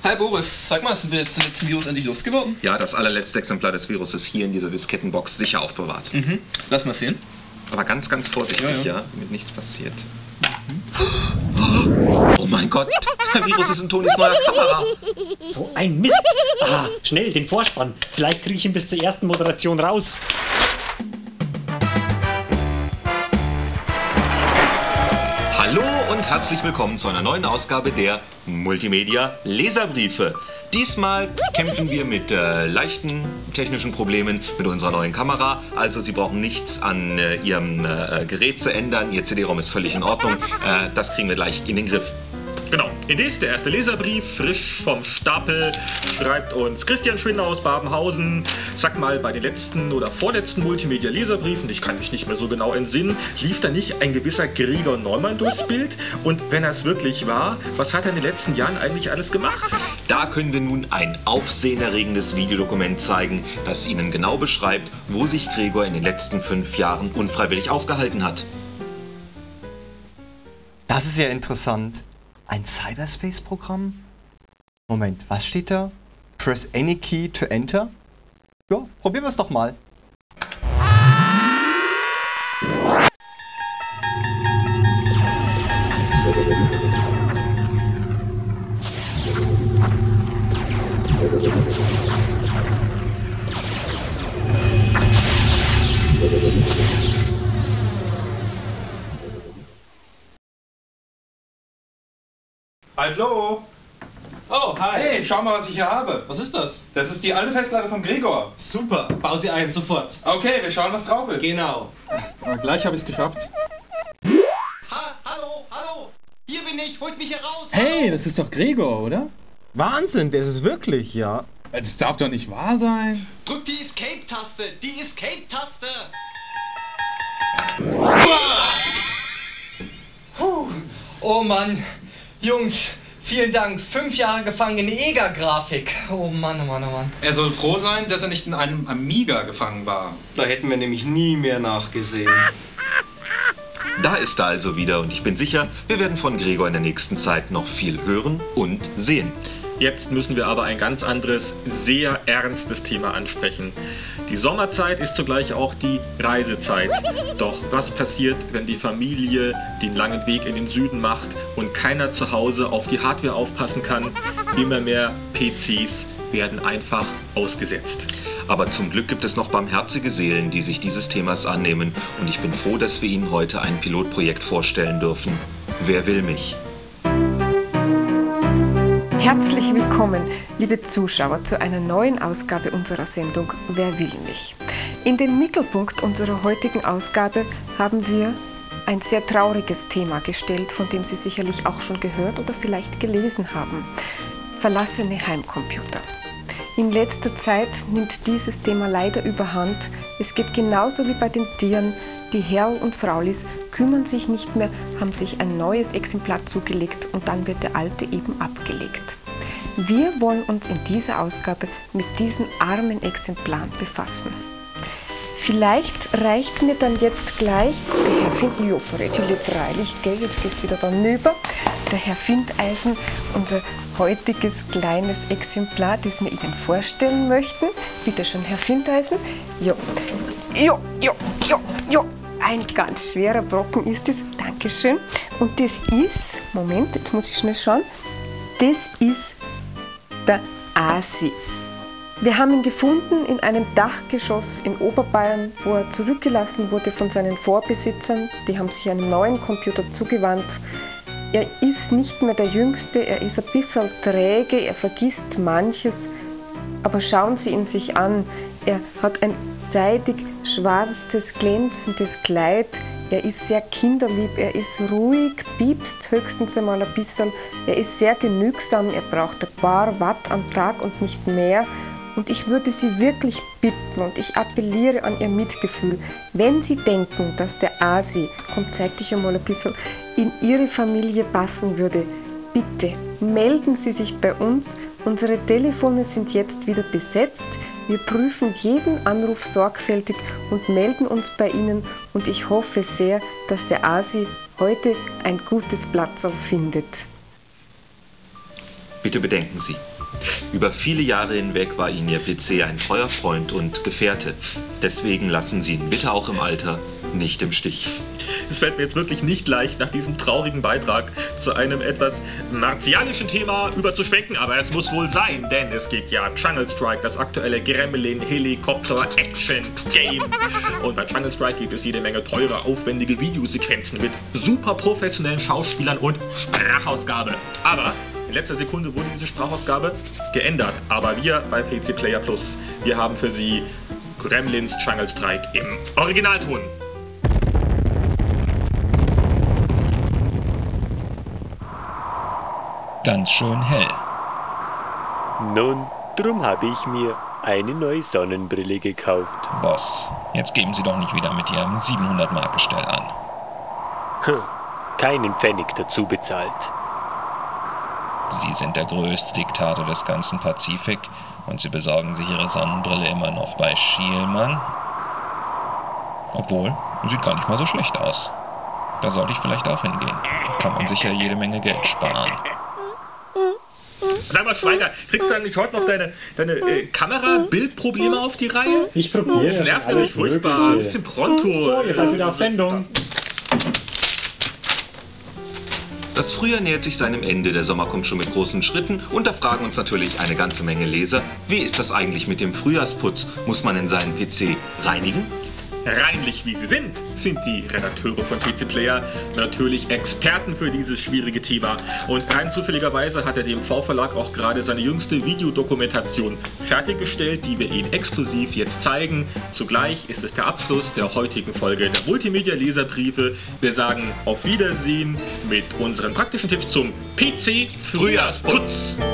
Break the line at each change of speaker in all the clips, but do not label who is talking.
Hi Boris, sag mal, sind wir jetzt zum letzten Virus endlich losgeworden?
Ja, das allerletzte Exemplar des Virus ist hier in dieser Diskettenbox sicher aufbewahrt.
Mhm. Lass mal sehen.
Aber ganz, ganz vorsichtig, ja, damit nichts passiert. Oh mein Gott, der Virus ist in Tonis neuer Kamera.
So ein Mist. Schnell, den Vorspann. Vielleicht kriege ich ihn bis zur ersten Moderation raus.
Hallo und herzlich willkommen zu einer neuen Ausgabe der Multimedia Leserbriefe. Diesmal kämpfen wir mit leichten technischen Problemen mit unserer neuen Kamera. Also Sie brauchen nichts an Ihrem Gerät zu ändern. Ihr CD-ROM ist völlig in Ordnung. Das kriegen wir gleich in den Griff.
Genau, indes der erste Leserbrief, frisch vom Stapel, schreibt uns Christian Schwinder aus Babenhausen. Sag mal, bei den letzten oder vorletzten Multimedia-Leserbriefen, ich kann mich nicht mehr so genau entsinnen, lief da nicht ein gewisser Gregor Neumann durchs Bild? Und wenn er es wirklich war, was hat er in den letzten Jahren eigentlich alles gemacht?
Da können wir nun ein aufsehenerregendes Videodokument zeigen, das Ihnen genau beschreibt, wo sich Gregor in den letzten 5 Jahren unfreiwillig aufgehalten hat.
Das ist ja interessant. Ein Cyberspace-Programm? Moment, was steht da? Press any key to enter? Ja, probieren wir es doch mal.
Hi Flo!
Oh, hi.
Hey, schau mal, was ich hier habe.
Was ist das?
Das ist die alte Festplatte von Gregor.
Super, bau sie ein, sofort.
Okay, wir schauen, was drauf ist.
Genau.
Gleich habe ich es geschafft.
Hallo! Hier bin ich, holt mich hier raus!
Hey, das ist doch Gregor, oder?
Wahnsinn, das ist wirklich, ja.
Das darf doch nicht wahr sein.
Drück die Escape-Taste! Die Escape-Taste!
Oh Mann, Jungs, vielen Dank. 5 Jahre gefangen in EGA-Grafik. Oh Mann, oh Mann, oh Mann.
Er soll froh sein, dass er nicht in einem Amiga gefangen war.
Da hätten wir nämlich nie mehr nachgesehen.
Da ist er also wieder und ich bin sicher, wir werden von Gregor in der nächsten Zeit noch viel hören und sehen.
Jetzt müssen wir aber ein ganz anderes, sehr ernstes Thema ansprechen. Die Sommerzeit ist zugleich auch die Reisezeit. Doch was passiert, wenn die Familie den langen Weg in den Süden macht und keiner zu Hause auf die Hardware aufpassen kann? Immer mehr PCs werden einfach ausgesetzt.
Aber zum Glück gibt es noch barmherzige Seelen, die sich dieses Themas annehmen und ich bin froh, dass wir Ihnen heute ein Pilotprojekt vorstellen dürfen. Wer will mich?
Herzlich willkommen, liebe Zuschauer, zu einer neuen Ausgabe unserer Sendung Wer will mich? In den Mittelpunkt unserer heutigen Ausgabe haben wir ein sehr trauriges Thema gestellt, von dem Sie sicherlich auch schon gehört oder vielleicht gelesen haben. Verlassene Heimcomputer. In letzter Zeit nimmt dieses Thema leider überhand. Es geht genauso wie bei den Tieren. Die Herrl und Fraulis kümmern sich nicht mehr, haben sich ein neues Exemplar zugelegt und dann wird der alte eben abgelegt. Wir wollen uns in dieser Ausgabe mit diesen armen Exemplaren befassen. Vielleicht reicht mir dann jetzt gleich der Herr Findeisen, freilich, gell, jetzt geht's wieder danüber, der Herr Findeisen, unser heutiges kleines Exemplar, das wir Ihnen vorstellen möchten. Bitte schön, Herr Findeisen. Jo. Ein ganz schwerer Brocken ist es. Dankeschön. Und das ist, Moment, jetzt muss ich schnell schauen, das ist der ASI. Wir haben ihn gefunden in einem Dachgeschoss in Oberbayern, wo er zurückgelassen wurde von seinen Vorbesitzern. Die haben sich einem neuen Computer zugewandt. Er ist nicht mehr der Jüngste, er ist ein bisschen träge, er vergisst manches. Aber schauen Sie ihn sich an. Er hat ein seidig schwarzes, glänzendes Kleid. Er ist sehr kinderlieb, er ist ruhig, piepst höchstens einmal ein bisschen. Er ist sehr genügsam, er braucht ein paar Watt am Tag und nicht mehr. Und ich würde Sie wirklich bitten und ich appelliere an Ihr Mitgefühl, wenn Sie denken, dass der ASI, komm, zeig dich einmal ein bisschen, in Ihre Familie passen würde, bitte melden Sie sich bei uns. Unsere Telefone sind jetzt wieder besetzt. Wir prüfen jeden Anruf sorgfältig und melden uns bei Ihnen. Und ich hoffe sehr, dass der ASI heute ein gutes Platzl findet.
Bitte bedenken Sie, über viele Jahre hinweg war Ihnen Ihr PC ein treuer Freund und Gefährte. Deswegen lassen Sie ihn bitte auch im Alter nicht im Stich.
Es fällt mir jetzt wirklich nicht leicht, nach diesem traurigen Beitrag zu einem etwas martialischen Thema überzuschwenken, aber es muss wohl sein, denn es gibt ja Jungle Strike, das aktuelle Gremlin-Helikopter-Action-Game. Und bei Jungle Strike gibt es jede Menge teure, aufwendige Videosequenzen mit super professionellen Schauspielern und Sprachausgabe. Aber in letzter Sekunde wurde diese Sprachausgabe geändert. Aber wir bei PC Player Plus, wir haben für Sie Gremlins Jungle Strike im Originalton.
Ganz schön hell.
Nun, drum habe ich mir eine neue Sonnenbrille gekauft.
Boss, jetzt geben Sie doch nicht wieder mit Ihrem 700-Mark-Gestell an.
Keinen Pfennig dazu bezahlt.
Sie sind der größte Diktator des ganzen Pazifik und Sie besorgen sich Ihre Sonnenbrille immer noch bei Schielmann? Obwohl, sieht gar nicht mal so schlecht aus. Da sollte ich vielleicht auch hingehen. Kann man sicher jede Menge Geld sparen.
Sag mal, Schweiger, kriegst du eigentlich heute noch deine Kamera-Bildprobleme auf die Reihe?
Ich probiere
Das nervt nämlich furchtbar. Ein bisschen pronto.
So, ihr seid wieder auf Sendung.
Das Frühjahr nähert sich seinem Ende, der Sommer kommt schon mit großen Schritten und da fragen uns natürlich eine ganze Menge Leser, wie ist das eigentlich mit dem Frühjahrsputz? Muss man in seinen PC reinigen?
Reinlich wie sie sind die Redakteure von PC Player natürlich Experten für dieses schwierige Thema. Und rein zufälligerweise hat der DMV-Verlag auch gerade seine jüngste Videodokumentation fertiggestellt, die wir Ihnen exklusiv jetzt zeigen. Zugleich ist es der Abschluss der heutigen Folge der Multimedia-Leserbriefe. Wir sagen auf Wiedersehen mit unseren praktischen Tipps zum PC-Frühjahrsputz.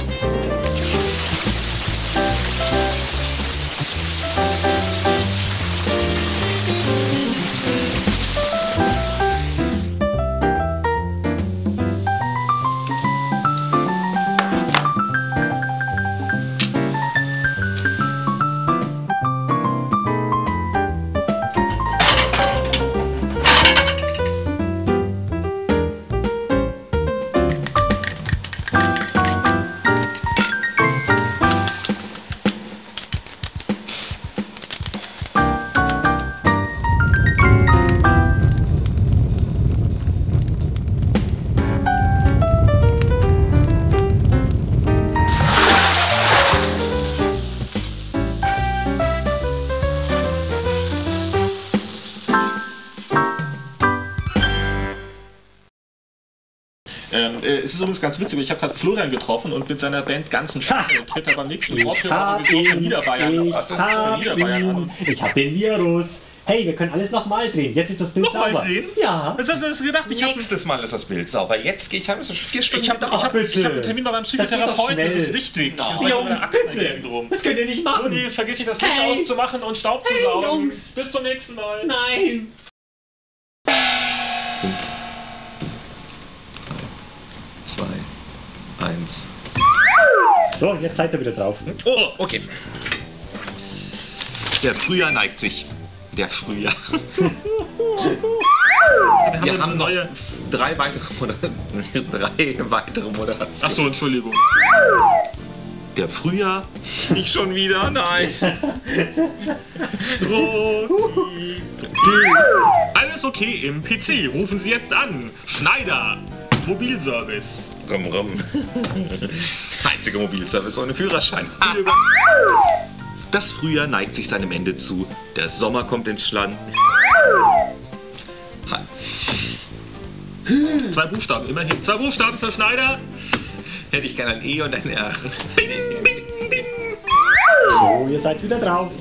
Es ist übrigens ganz witzig, ich habe gerade Florian getroffen und mit seiner Band Ganzen Schatten tritt er beim nächsten Auftritt von Niederbayern.
Ich hab den Virus. Hey, wir können alles nochmal drehen. Jetzt ist das Bild sauber.
Nochmal drehen?
Ja.
Was hast du das gedacht?
Nächstes Mal ist das Bild sauber. Jetzt gehe ich heim, es ist schon 4 Stunden.
Ich hab einen Termin bei meinem Psychotherapeuten, das ist wichtig.
Jungs, bitte. Das könnt ihr nicht machen.
Nee, vergiss nicht, das Licht auszumachen und Staub zu saugen. Jungs. Bis zum nächsten Mal.
Nein.
2, 1.
So, jetzt seid ihr wieder drauf.
Oh, okay. Der Frühjahr neigt sich. Der Frühjahr. Wir haben noch 3 weitere Moderationen.
Achso, Entschuldigung.
Der Frühjahr? Nicht schon wieder? Nein.
Alles okay im PC. Rufen Sie jetzt an. Schneider. Mobilservice.
Rum, rum. Einziger Mobilservice ohne Führerschein. Das Frühjahr neigt sich seinem Ende zu. Der Sommer kommt ins Land.
2 Buchstaben, immerhin. 2 Buchstaben für Schneider.
Hätte ich gerne ein E und ein R.
Bing, bing, bing.
So, ihr seid wieder drauf.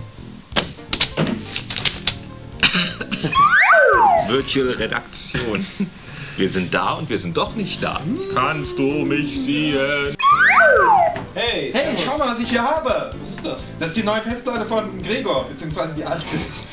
Virtual Redaktion. Wir sind da und wir sind doch nicht da.
Kannst du mich sehen?
Hey, schau mal, was ich hier habe. Was ist das? Das ist die neue Festplatte von Gregor, beziehungsweise die alte.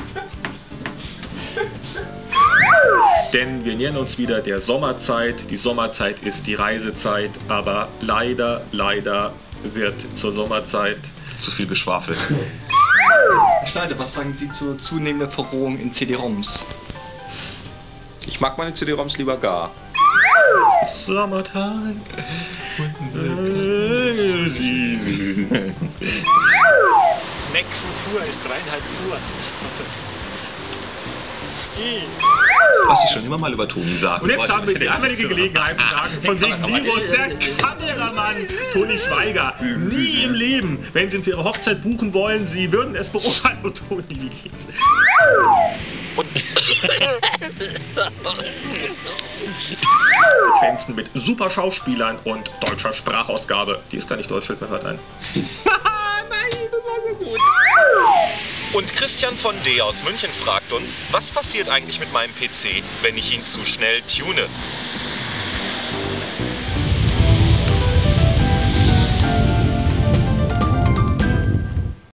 Denn wir nähern uns wieder der Sommerzeit. Die Sommerzeit ist die Reisezeit, aber leider wird zur Sommerzeit
zu viel Geschwafel.
Herr Schneider, was sagen Sie zur zunehmenden Verrohung in CD-ROMs?
Ich mag meine CD-ROMs lieber gar.
Summertime.
Mac Futur ist 3,5 pur.
Was ich schon immer mal über Toni sagen
Und jetzt
wollte.
haben wir die einmalige Gelegenheit zu sagen, von wegen Virus, der Kameramann Toni Schweiger. Nie im Leben, wenn Sie ihn für Ihre Hochzeit buchen wollen, Sie würden es beurteilen, wo Toni liegt. Sequenzen mit super Schauspielern und deutscher Sprachausgabe. Die ist gar nicht deutsch, fällt mir gerade ein.
Und Christian von D. aus München fragt uns, was passiert eigentlich mit meinem PC, wenn ich ihn zu schnell tune?